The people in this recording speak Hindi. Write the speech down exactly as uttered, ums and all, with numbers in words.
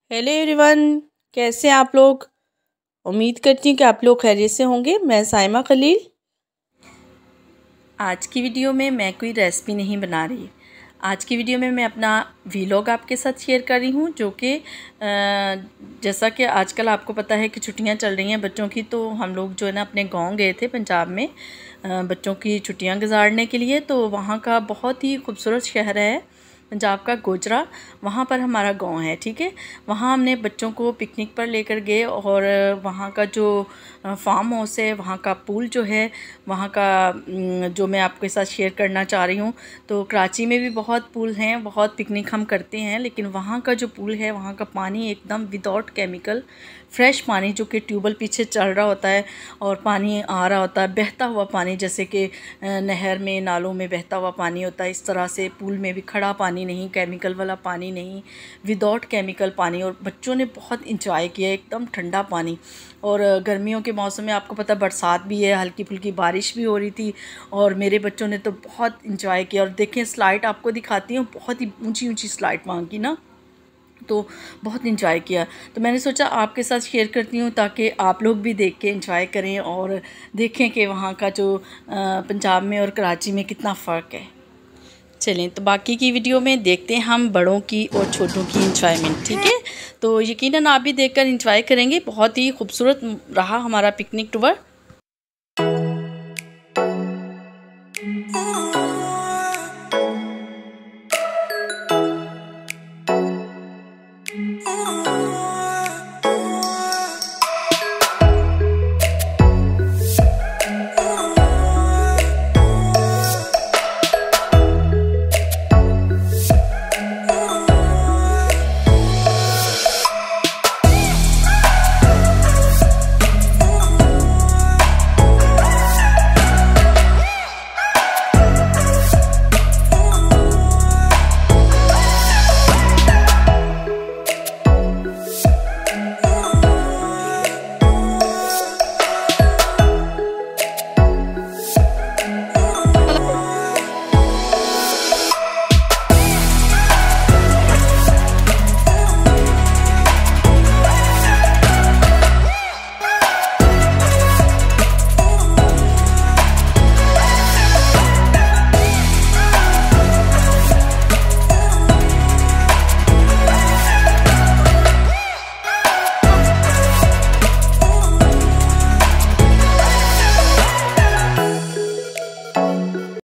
हेलो एवरीवन, कैसे हैं आप लोग। उम्मीद करती हूँ कि आप लोग खैरियत से होंगे। मैं साइमा खलील। आज की वीडियो में मैं कोई रेसिपी नहीं बना रही। आज की वीडियो में मैं अपना वीलॉग आपके साथ शेयर कर रही हूँ, जो कि जैसा कि आजकल आपको पता है कि छुट्टियाँ चल रही हैं बच्चों की, तो हम लोग जो है ना अपने गांव गए थे पंजाब में बच्चों की छुट्टियाँ गुजारने के लिए। तो वहाँ का बहुत ही खूबसूरत शहर है पंजाब का गोजरा, वहाँ पर हमारा गांव है। ठीक है, वहाँ हमने बच्चों को पिकनिक पर लेकर गए और वहाँ का जो फार्म हाउस है, वहाँ का पूल जो है, वहाँ का जो मैं आपके साथ शेयर करना चाह रही हूँ। तो कराची में भी बहुत पूल हैं, बहुत पिकनिक हम करते हैं, लेकिन वहाँ का जो पूल है, वहाँ का पानी एकदम विदाउट केमिकल फ्रेश पानी, जो कि ट्यूबवेल पीछे चल रहा होता है और पानी आ रहा होता है, बहता हुआ पानी, जैसे कि नहर में नालों में बहता हुआ पानी होता है, इस तरह से पूल में भी खड़ा पानी नहीं, केमिकल वाला पानी नहीं, विदाउट केमिकल पानी। और बच्चों ने बहुत इंजॉय किया, एकदम ठंडा पानी। और गर्मियों के मौसम में आपको पता बरसात भी है, हल्की फुल्की बारिश भी हो रही थी और मेरे बच्चों ने तो बहुत इंजॉय किया। और देखें स्लाइड आपको दिखाती हूँ, बहुत ही ऊंची ऊंची स्लाइड वहाँ की ना, तो बहुत इंजॉय किया। तो मैंने सोचा आपके साथ शेयर करती हूँ ताकि आप लोग भी देख के इंजॉय करें और देखें कि वहाँ का जो पंजाब में और कराची में कितना फ़र्क है। चलें तो बाकी की वीडियो में देखते हैं हम बड़ों की और छोटों की इंजॉयमेंट। ठीक है, तो यकीनन आप भी देखकर इंजॉय करेंगे। बहुत ही खूबसूरत रहा हमारा पिकनिक टूर।